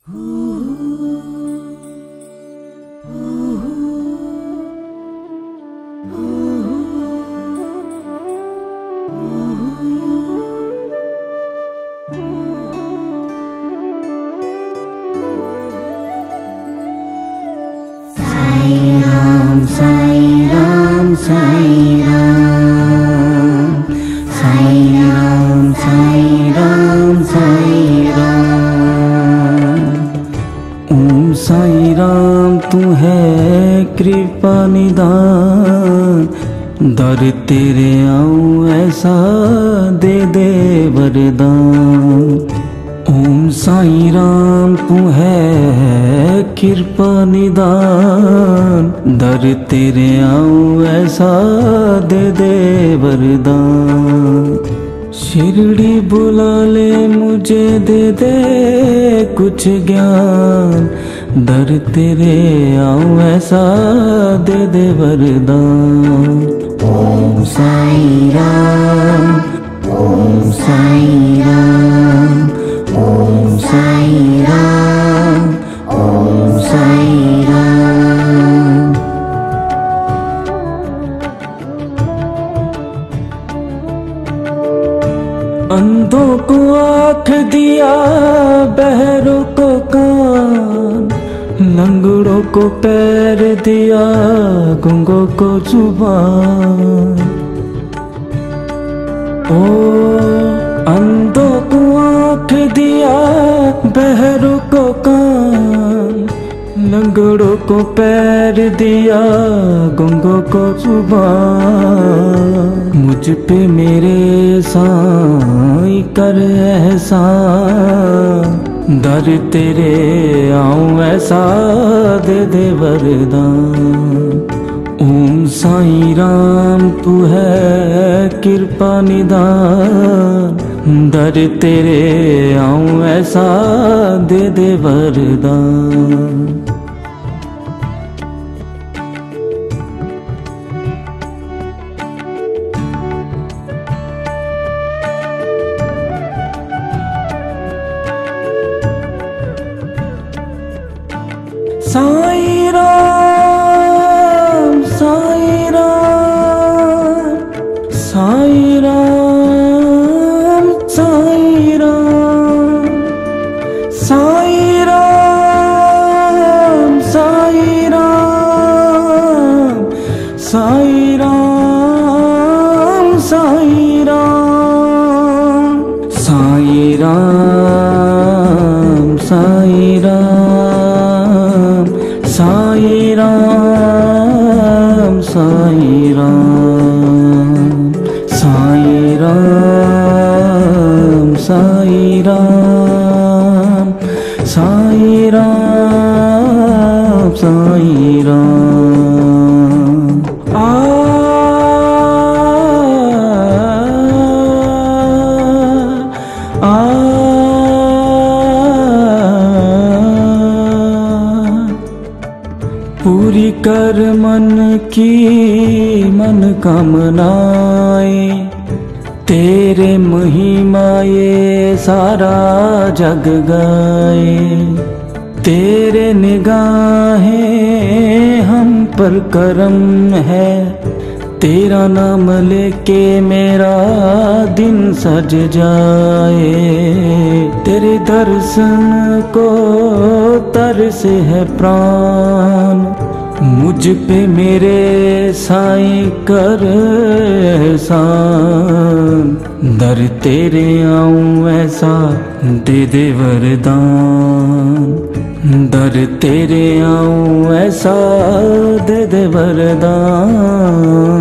Sai Ram, Sai Ram, Sai Ram, Sai Ram, Sai Ram, Sai Ram। ओम साई राम तू है कृपा निदान, दर तेरे आऊं ऐसा दे दे वरदान। ओम साई राम तू है कृपा निदान, दर तेरे आऊं ऐसा दे दे वरदान। शिरडी बुला ले मुझे दे दे कुछ ज्ञान, दर तेरे आऊं ऐसा दे दे वरदान। ओम साई राम, ओम साई राम, ओम साई राम, ओम साई राम। अंधों को आँख दिया, बहरों को कान, लंगड़ों को पैर दिया, गूंगों को जुबान। ओ अंधों को आँख दिया, बहरों को कान, लंगड़ों को पैर दिया, गूंगों को जुबान। मुझ पे मेरे साईं कर एहसान, दर तेरे आऊं ऐसा दे दे वरदान। ओम साई राम तू है कृपा निदान, दर तेरे आऊं ऐसा दे दे वरदान। साई राम, साई राम, साई राम, साई राम, साई राम, साई राम, साई राम, साई राम, साई राम, साई राम, साई राम, साई राम, साई राम, साई राम, साई राम, साई राम। पूरी कर मन की मनोकामनाएं, तेरे महिमा ये सारा जग गाए। तेरे निगाहें हम पर करम है, तेरा नाम लेके मेरा दिन सज जाए। तेरे दर्शन को तरस है प्राण, मुझ पे मेरे साईं कर एहसान, दर तेरे आऊं ऐसा दे दे वरदान। दर तेरे आऊं ऐसा दे दे वरदान।